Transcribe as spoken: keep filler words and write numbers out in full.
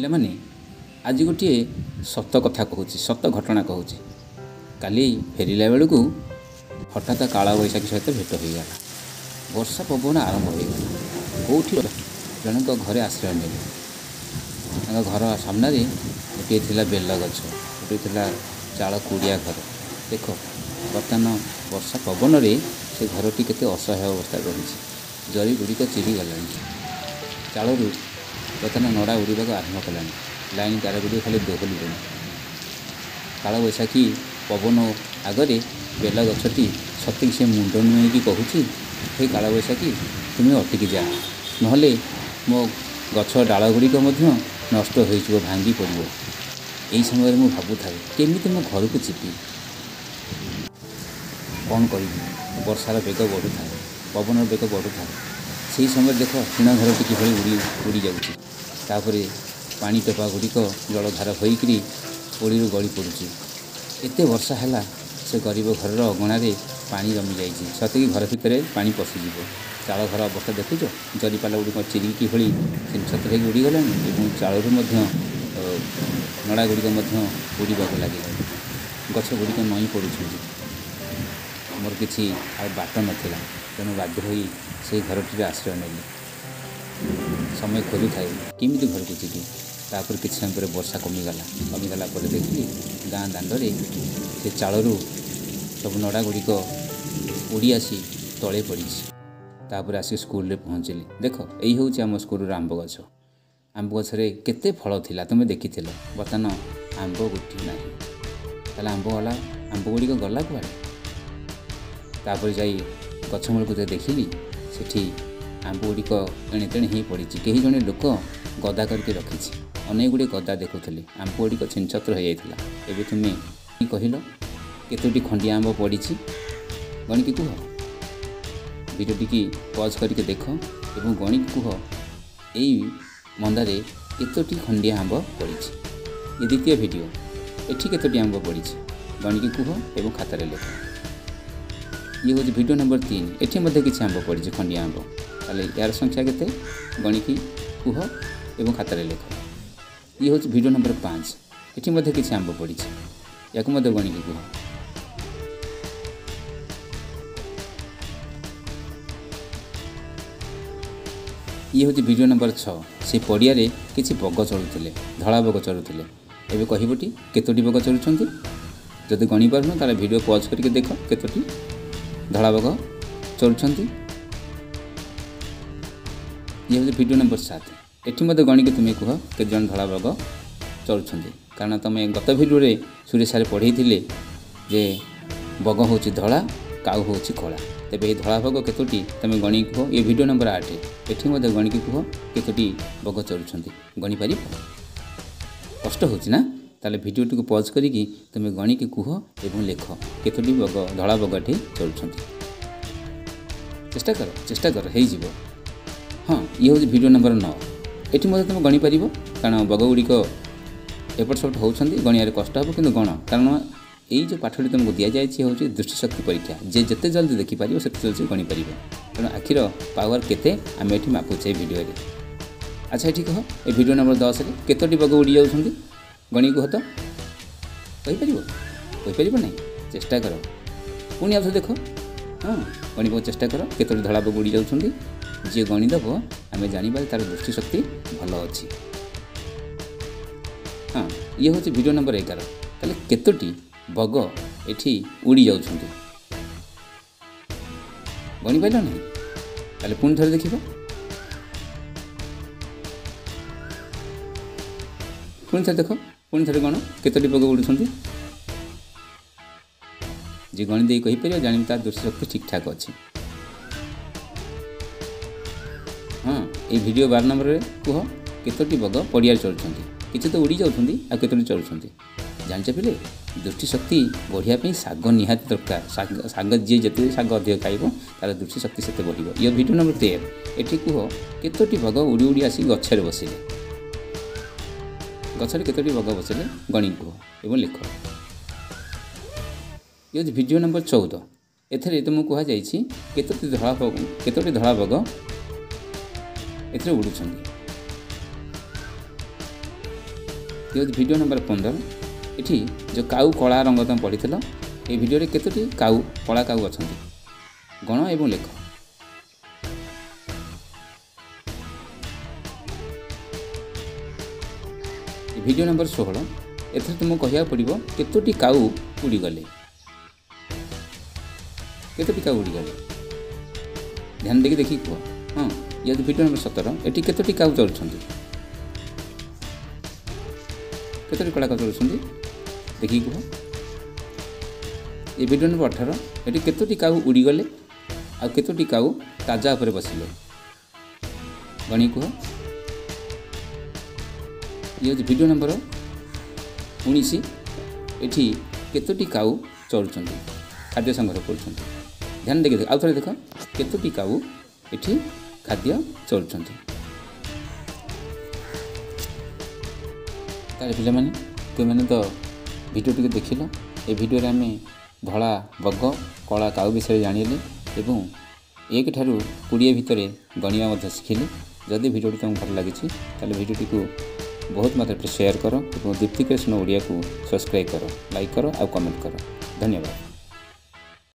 ପିଲାମାନେ आज गोटे सत कथा कहूँ सत घटना कहूँ काली फेरला बेलू हठात काला बैशाखी सहित भेट हो गला वर्षा पवन आरंभ हो गला कौटी जनक घरे आश्रय ने घर सामने गोटे थी बेल गछ गोटे थी चाल कुड़िया घर देख बर्तमान वर्षा पवन से घरटी केते असहाय अवस्था रही जरी गुड़िक चिरी गला चालू बर्तमान नड़ा उड़ाक आरंभ कला लाइन तार गुड़ी खाली दोहली गला काल बैशाखी पवन आगरे बेल गछटी सती से मुंड नुई कहूँ हे काल बैशाखी तुम्हें अटकी जा नहले मो गछ डाल गुड़िक नष्ट हो भांगी पड़ यही समय मुझे भावुए केमी मो घर को चिपी कौन करी वर्षार बेग बढ़ू था पवन बेग बढ़ू था से समय देख टीण घर टी कि उड़ी उड़ी जापर पानी टोपा गुड़िक जलधार होकर ओड़ी गली पड़ुची एत वर्षा है से गरीब घर अगणार पानी जमी जाइए सतकी घर भितर पानी पशिज चाल घर अवस्था देखुच जरीपाल गुड़िक चिरिकी भली छत्र हो उड़ीगला चालू नड़ा गुड़िक उड़ाक लगे गछ गुड़िक नई पड़ू मोर किसी बाट नाला तेणु बाध्य हो से घरटी आश्रय नेली समय खोजु थाए केमी घर को जीवी तापर किसी समय पर वर्षा कमीगला कमीगला देखिए गाँ दाण्डे से चालू सब नड़ा गुड़िक उड़ी आसी तले पड़ी तापर आसी स्कूल पहुँचली देख यही हूँ आम स्कूल आंब गछ आंब गछरे केते फल थिला तुम देखी बर्तमान आंब गुटी ना ताले आंब गला आंब गुड़िक गला कुआड़े तापर जाई गछमूल को देखिली सेठी आंब गुड़िक एणे तेणे ही पड़ी कहीं जड़े लोक गदा करके रखी अनेक गुड़े गदा देखुली आंब गुड़िक छिनछत्र हो जाता एवं तुम्हें कहल केतोटी खंडिया आंब पड़ी गणिकी कुह भिडियोटी की पज करके देख एवं गणिकी कुह यही मंदारे केतोटी खंडिया आंब पड़ी ये द्वितीय भिडियो एठी केतोटी आंब पड़ी गणिकी कुह एवं खातार लेख ये हूँ भिडियो नंबर तीन एठी मध्य किसी आंब पड़ी खंडिया आंब ताले यार संख्या केते गणिकी कुह एवं खातार लेख ये हूँ भिडियो नंबर पाँच एठी मध्य किसी आंब पड़ी या गणिकी कुह ये हूँ भिडियो नंबर छः से पड़िया किसी बग चलुले धला बग चलुले एवं कहबटी केतोटी बग चलुंट जदि गणी पारुन ताले भिडियो पज करके देख केतोटी धला बग चलुंट ये हूँ भिडियो नंबर सात एटी मत गणिक तुम्हें कह के जन धला बग चलुंट कारण तुम गत भिडियो सुरेश सारे पढ़े जे बग हूँ धला काउ हूँ कला तेज ये धला बग केतोटी तुम गणी कह ये भिडियो नंबर आठ एटी मत गणिक कह केतोटी बग चलुंट गणी पार कष्ट होना ताले भिडियोटी को पज करी तुम गणिक कह एवं लेख केतोटी बग धला बगटी चलुंट चेष्टा कर चेष्टा कर हो हाँ ये हूँ भिडियो नंबर नौ एटी मत तुम गणी पार कारण बग गुड़िक एपट सेपट होती गणियार कष्ट हे कि गण कारण यही जो पाठटी तुमको दि जाए हूँ दृष्टिशक्ति परीक्षा जे जिते जल्दी देखिपर से जल्दी गणी पार तेणु आखिर पावर केते आम ये मापुचे भिडियो अच्छा ये कह ये भिडियो नंबर दस केतोटी बग उड़ी जाऊँगी गणी कह तो कहीपर ना चेष्टा कर पुणी आउ देख हाँ गणिक चेष्टा कर केतोटी धला बग उड़ी जाऊँगी जी गणिदेव आम जाना तार दृष्टिशक्ति भल अच्छी हाँ ये हूँ भिडियो नंबर एगार ताले केतोटी बग एठी उड़ी जाउछंती गणी पाइल ना ताले पुणी थोड़े देखिबा पुणी थोड़े देख पुणी थोड़े गण केतोटी बग उड़ुछंती जे गणी दे कहि परियो जानि तार दृष्टिशक्ति ठीक ठाक अच्छी हाँ ये वीडियो बार नंबर रे कह केतोटी बग पड़िया चलुंट किसी तो उड़ी जाऊँगी आ केतोटी चलुंट जानिच पिले दृष्टिशक्ति बढ़िया शाग निहाती दरकार शाग जी जिते शाग अधिक खाइब तार दृष्टिशक्ति से बढ़ ये भिडियो नंबर तेर एटी कह केतोटी बग उड़ी उड़ी आसी गछरे बसिले गछरे केतोटी बग बसिले गणी कह एवं लिख ये भिडियो नंबर चौदह एथरे तुमको कहुई केतोटी धला बग केतोटी धला बग एथरे उड़ुछंती ये वीडियो नंबर पंद्रह ये जो काऊ कला रंग तुम पढ़ी ये वीडियो रे केतोटी काऊ कला काऊ अच्छा गण एवं लेख। वीडियो नंबर सोलह एथर तुमको कहया पड़ो केतोटी काऊ उड़ी गले केतोटी काऊ उड़ी गले ध्यान देकी देखी कह। हाँ ये वीडियो नंबर सत्रह ये केतोटी काऊ चलुंट केतोटी कला काऊ चलुंट देखी कह। ये वीडियो नंबर अठारह ये केतोटी काऊ उड़ी गले आ केतोटी काऊ ताजा उपर बसिले गणी कह। ये वीडियो नंबर उन्नीस एठी केतोटी काऊ चलुंट खाद्य संग्रह कर। ध्यान देखिए आउ थे देख केतोटी काऊ एठी खाद्य चलुंट। ताले पे तुम तो वीडियो टी देख ल ए वीडियो रे आमे धला बग कला काऊ विषय जानिले एवं एक ठारू कोड़े भितर गणिया शिखिले। जदि वीडियो तुमको भल लगी ताले वीडियो को बहुत मात्रा शेयर करो और दीप्ति कृष्ण ओडिया को सब्सक्राइब करो, लाइक करो और कमेंट करो। धन्यवाद।